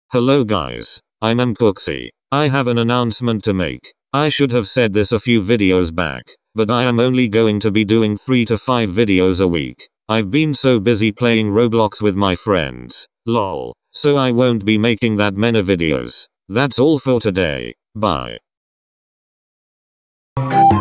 Hello guys, I'm Mcooksy. I have an announcement to make. I should have said this a few videos back, but I am only going to be doing 3 to 5 videos a week. I've been so busy playing Roblox with my friends, lol, so I won't be making that many videos. That's all for today, bye.